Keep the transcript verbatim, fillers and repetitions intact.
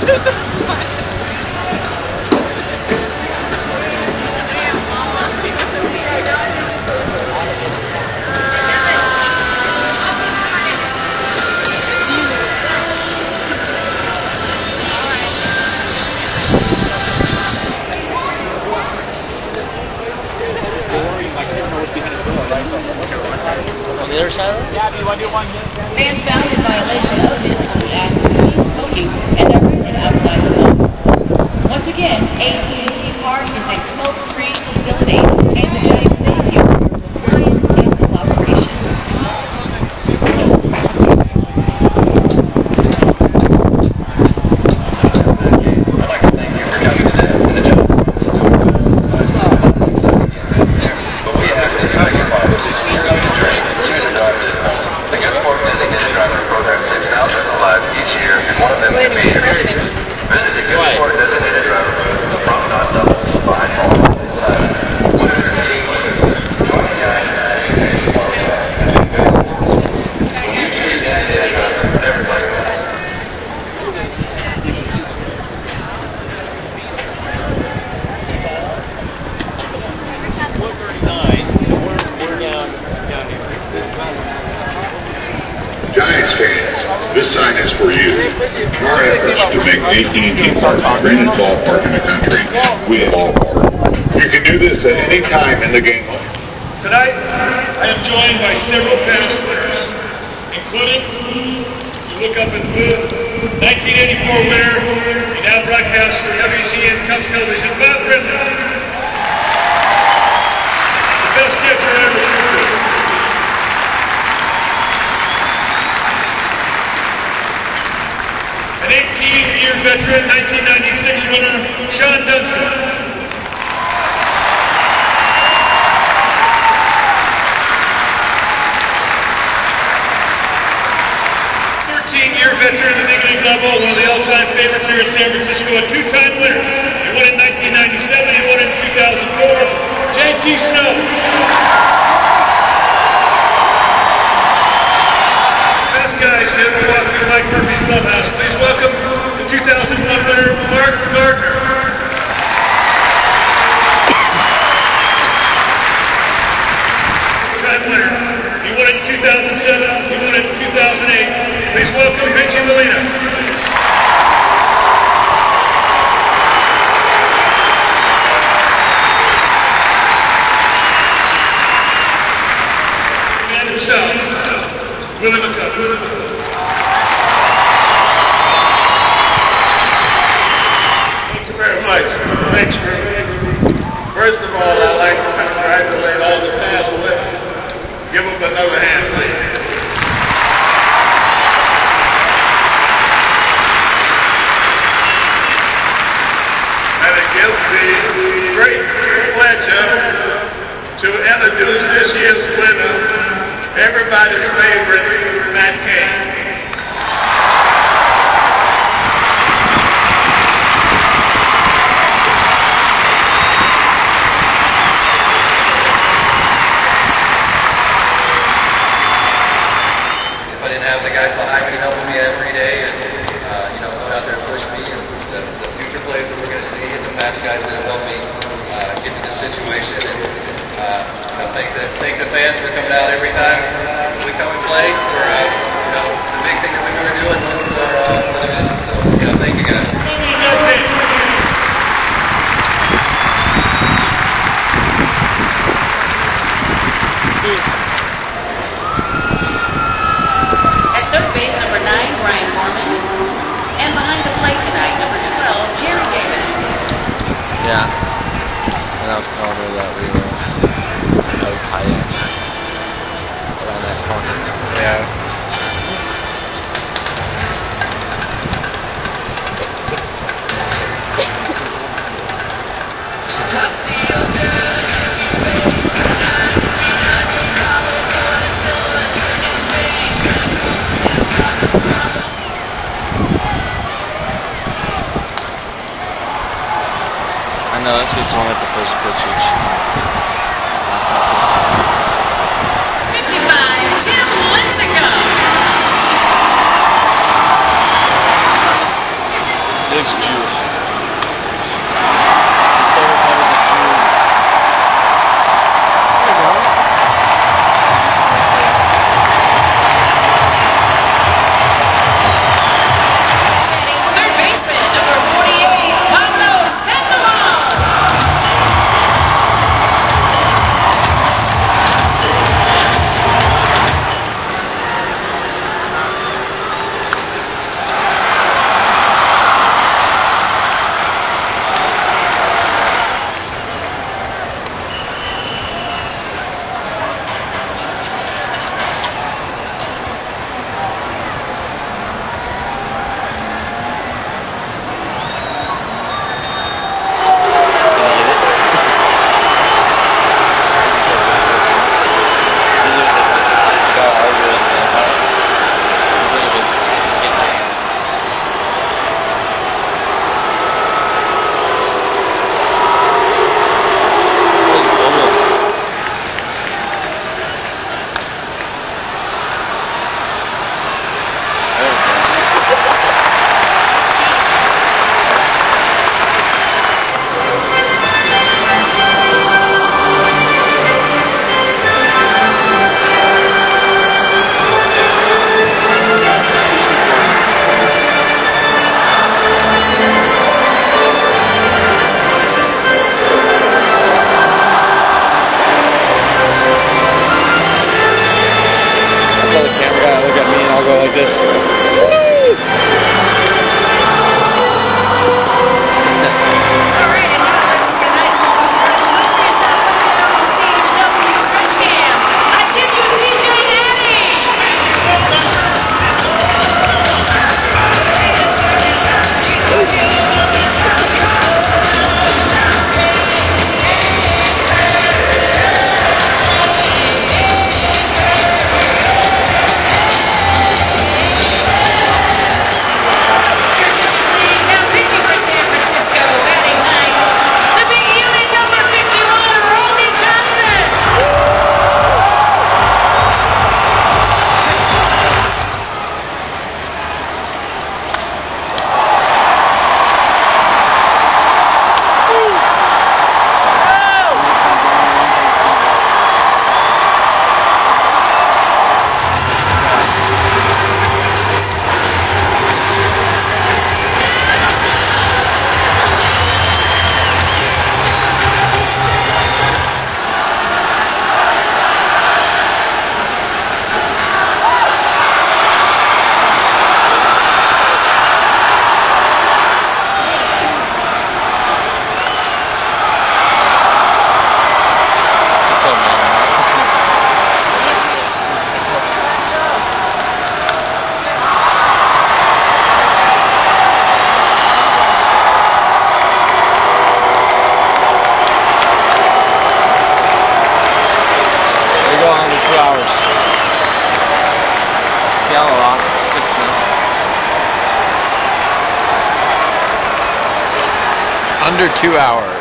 On the other side? Yeah, do you want to do one? Fans found in violation of this will be asked to cease smoking and directed outside the building. Once again, A T and T Park is a smoke-free facility, and a giant thank you for your compliance and cooperation. I'd like to thank you for coming today and the job. But we ask that you make your father you're going to drink and choose a driver that won't. The Good Sport Designated Driver program saves thousands of lives each year, and one of them could be you. Visit the Good Sport Designated Driver booth, the promenade double behind multiple inside. Winners are team winners. twenty guys, when you choose a designated driver, everybody wins. one thirty-nine, so we're, we're down, down here. Giants fans, this sign is for you. Our efforts to make A T and T Park the greatest ballpark in the country. We at ballpark. You can do this at any time in the game. Tonight, I am joined by several past players, including, if you look up in the booth, nineteen eighty-four winner, he now broadcasts for W Z N Cubs Television, Bob Brennan. The best catcher ever threw. An eighteen-year veteran, nineteen ninety-six winner, Sean Dunston. thirteen-year veteran at the big league level, one of the all-time favorites here in San Francisco, a two-time winner. He won in nineteen ninety-seven, he won in two thousand four, J T Snow. Best guys here in Milwaukee, Mike Murphy's clubhouse. Please welcome the two thousand one winner, Mark Gardner. Two-time winner. He won in two thousand seven, he won in two thousand eight. Please welcome Benji Molina. And himself, Willie Mac. Thank you very much. Thanks, Rudy. First of all, I'd like to congratulate all the past winners. Give them another hand, please. And it gives me great pleasure to introduce this year's winner, everybody's favorite, Matt Cain. Have the guys behind me helping me every day and, uh, you know, going out there to push me and the, the future plays that we're going to see and the past guys that have helped me uh, get to this situation. And, uh, you know, thank the, thank the fans for coming out every time we come and play for, uh, you know, the big thing that we want to do and for uh, the division. So, you know, thank you guys. Third base, number nine, Brian Mormon. And behind the plate tonight, number twelve, Jerry Davis. Yeah. And I was telling her that we were out high end around that corner. Yeah. No, that's just one at the first pitch each. fifty-five, Tim Lincecum. like this. Under two hours.